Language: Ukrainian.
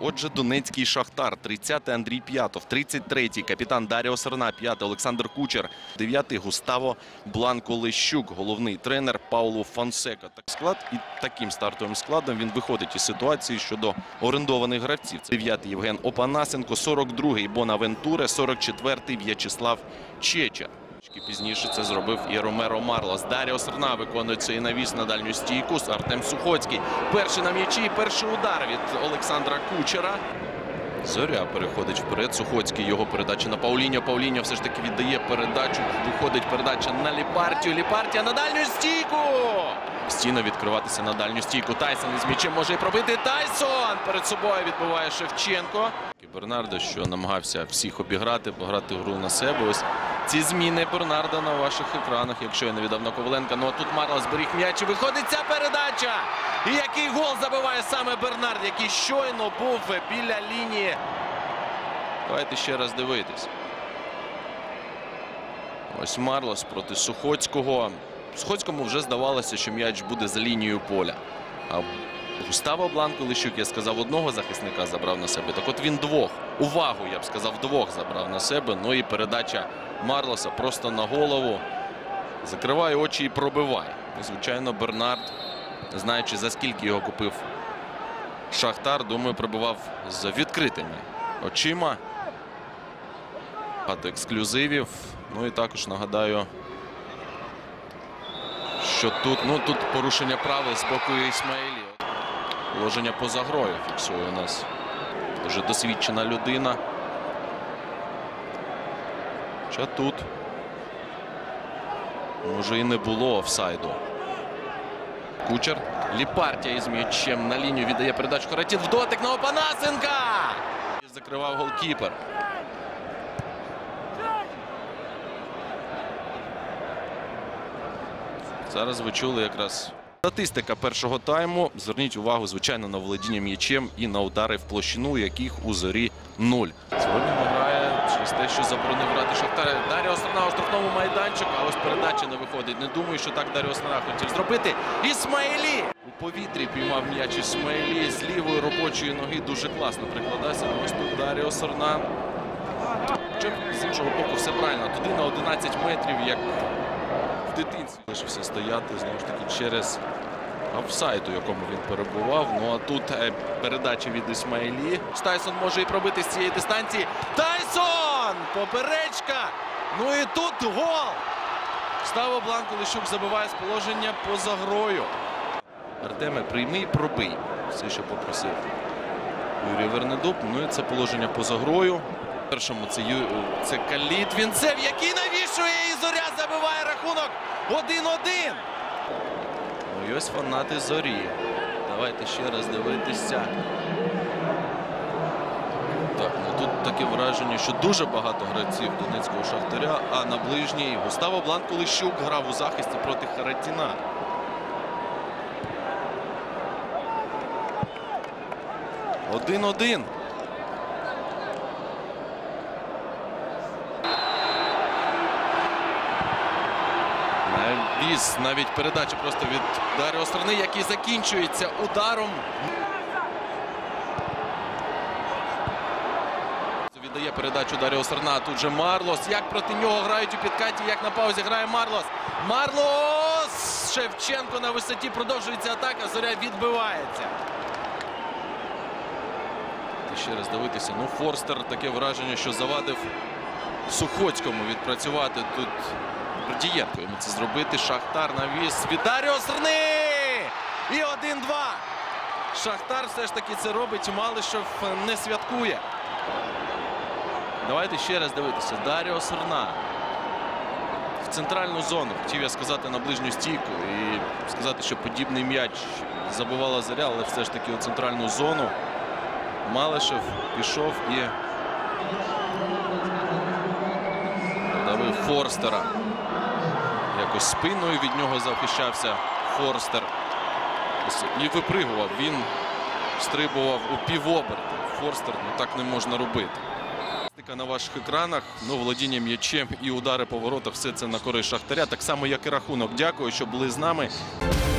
Отже, Донецький Шахтар, 30-й Андрій П'ятов, 33-й капітан Даріо Серна, 5-й Олександр Кучер, 9-й Густаво Бланко-Лещук, головний тренер Пауло Фонсека. Склад і таким стартовим складом він виходить із ситуації щодо орендованих гравців. 9-й Євген Опанасенко, 42-й Бонавентуре, 44-й В'ячеслав Чеча. Пізніше це зробив і Ромеро Марлос. Даріо Серна виконує цей навіс на дальню стійку. Артем Сухоцький. Перший на м'ячі, перший удар від Олександра Кучера. Зоря переходить вперед. Сухоцький, його передача на Пауліньо. Пауліньо все ж таки віддає передачу. Виходить передача на Ліпартію. Ліпартія на дальню стійку. Стіна відкриватися на дальню стійку. Тайсон із м'ячем може і пробити. Тайсон перед собою відбиває Шевченко. Бернардо, що намагався всіх обіграти, пограти гру на себе. Ось ці зміни Бернарда на ваших екранах, якщо я не віддав на Коваленка. Ну а тут Марлос зберіг м'яч і виходить ця передача. І який гол забиває саме Бернард, який щойно був біля лінії. Давайте ще раз дивитись. Ось Марлос проти Сухоцького. Сухоцькому вже здавалося, що м'яч буде за лінією поля. А Густаво Бланко-Лещук, я сказав, одного захисника забрав на себе. Так от він двох. Увагу, я б сказав, двох забрав на себе. Ну і передача Марлоса просто на голову. Закриває очі і пробиває. І, звичайно, Бернард, знаючи, за скільки його купив Шахтар, думаю, пробивав з відкритими очима. Багато ексклюзивів. Ну і також нагадаю, що тут порушення правил з боку Ісмаїлі. Положення поза грою фіксує у нас дуже досвідчена людина. Хоча тут може і не було офсайду. Кучер. Ліпартія із м'ячем на лінію віддає передачу. Харатін в дотик на Опанасенка. Закривав голкіпер. Зараз ви чули якраз статистика першого тайму. Зверніть увагу, звичайно, на володіння м'ячем і на удари в площину, яких у Зорі 0. Сьогодні не грає через те, що заборонив грати Шахтар. Даріо Серна у штрафному майданчику, а ось передача не виходить. Не думаю, що так Даріо Серна хотів зробити. Ісмаїлі! У повітрі піймав м'яч Ісмаїлі. З лівої робочої ноги дуже класно прикладався. Ось тут Даріо Серна. З іншого боку, все правильно. Туди на 11 метрів, як в дитинстві. Лишився стояти, знову ж таки, через офсайд, у якому він перебував. Ну а тут передача від Ісмаїлі. Тайсон може і пробити з цієї дистанції. Тайсон! Поперечка! Ну і тут гол! Густаво Бланко-Лещук забиває з положення поза грою. Артеме, прийми і пробий. Все, що попросив Юрій Вернедуб. Ну і це положення поза грою. Першому це Каліт. Вінцев, який навішує, і Зоря забиває рахунок 1-1. Ну і ось фанати Зорі. Давайте ще раз дивитися. Так, ну тут таке враження, що дуже багато гравців Донецького Шахтаря, а на ближній Густаво Бланко-Лещук грав у захисті проти Харатіна. Один-один. Навіть передача просто від Даріо Серни, який закінчується ударом. Віддає передачу Даріо Серна. Тут же Марлос. Як проти нього грають у підкаті, як на паузі грає Марлос. Марлос! Шевченко на висоті. Продовжується атака. Зоря відбивається. І ще раз дивитися. Ну, Форстер, таке враження, що завадив Сухоцькому відпрацювати тут. Гордієнко йому це зробити. Шахтар навіс від Даріо Серни! І 1-2. Шахтар все ж таки це робить. Малишев не святкує. Давайте ще раз дивитися. Даріо Серна. В центральну зону. Хотів я сказати на ближню стійку. І сказати, що подібний м'яч забивала Зоря, але все ж таки у центральну зону. Малишев пішов і подавив Форстера. Якось спиною від нього захищався Форстер. І випригував. Він стрибував у півоберта. Форстер, ну так не можна робити. На ваших екранах, ну, володіння м'ячем і удари по воротах, все це на користь Шахтаря. Так само, як і рахунок. Дякую, що були з нами.